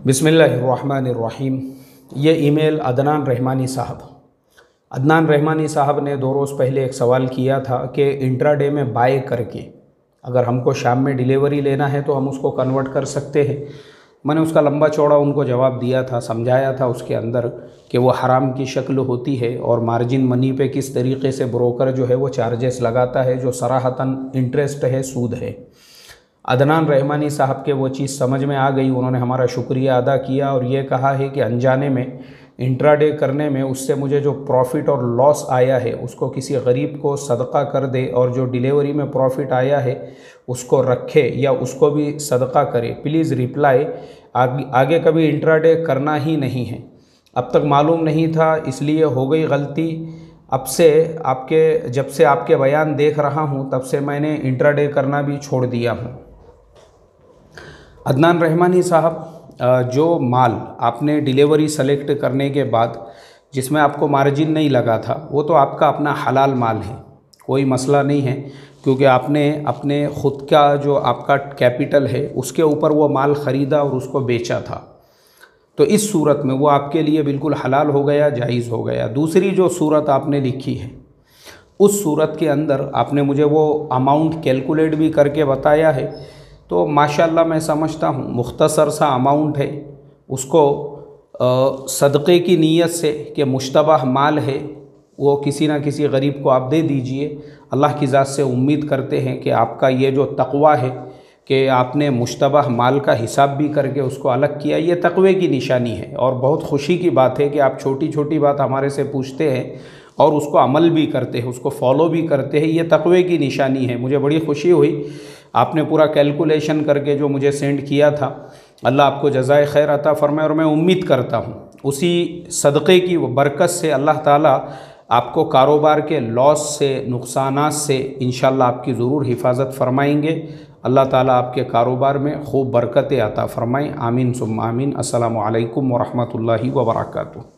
बिस्मिल्लाहिर्रहमानिर्रहीम। ये ईमेल अदनान रहमानी साहब ने 2 रोज़ पहले एक सवाल किया था कि इंट्राडे में बाय करके अगर हमको शाम में डिलीवरी लेना है तो हम उसको कन्वर्ट कर सकते हैं। मैंने उसका लंबा चौड़ा उनको जवाब दिया था, समझाया था उसके अंदर कि वो हराम की शक्ल होती है और मार्जिन मनी पे किस तरीके से ब्रोकर जो है वो चार्जेस लगाता है, जो सराहतन इंटरेस्ट है, सूद है। अदनान रहमानी साहब के वो चीज़ समझ में आ गई, उन्होंने हमारा शुक्रिया अदा किया और ये कहा है कि अनजाने में इंट्राडे करने में उससे मुझे जो प्रॉफिट और लॉस आया है उसको किसी गरीब को सदका कर दे और जो डिलीवरी में प्रॉफिट आया है उसको रखे या उसको भी सदका करे। Please reply. आगे कभी इंट्राडे करना ही नहीं है। अब तक मालूम नहीं था इसलिए हो गई गलती। अब से जब से आपके बयान देख रहा हूँ तब से मैंने इंट्राडे करना भी छोड़ दिया हूँ। अदनान रहमानी साहब, जो माल आपने डिलीवरी सेलेक्ट करने के बाद जिसमें आपको मार्जिन नहीं लगा था वो तो आपका अपना हलाल माल है, कोई मसला नहीं है, क्योंकि आपने अपने ख़ुद का जो आपका कैपिटल है उसके ऊपर वो माल ख़रीदा और उसको बेचा था। तो इस सूरत में वो आपके लिए बिल्कुल हलाल हो गया, जायज़ हो गया। दूसरी जो सूरत आपने लिखी है उस सूरत के अंदर आपने मुझे वो अमाउंट कैलकुलेट भी करके बताया है, तो माशाल्लाह मैं समझता हूँ मुख्तसर सा अमाउंट है, उसको सदक़े की नीयत से कि मुश्तबह माल है वो किसी ना किसी गरीब को आप दे दीजिए। अल्लाह की ज़ात से उम्मीद करते हैं कि आपका ये जो तक़वा है कि आपने मुश्तबह माल का हिसाब भी करके उसको अलग किया, ये तक़वे की निशानी है और बहुत खुशी की बात है कि आप छोटी छोटी बात हमारे से पूछते हैं और उसको अमल भी करते हैं, उसको फॉलो भी करते हैं। ये तक़वे की निशानी है। मुझे बड़ी खुशी हुई, आपने पूरा कैलकुलेशन करके जो मुझे सेंड किया था। अल्लाह आपको जज़ाए खैर अता फ़रमाए और मैं उम्मीद करता हूँ उसी सदक़े की बरकत से अल्लाह ताला आपको कारोबार के लॉस से, नुकसानात से इंशाअल्लाह आपकी ज़रूर हिफाजत फ़रमाएंगे। अल्लाह ताला आपके कारोबार में खूब बरकतें अता फ़रमाएँ। आमीन सुम्मा आमीन। अस्सलामु अलैकुम व रहमतुल्लाहि व बरकातुहू।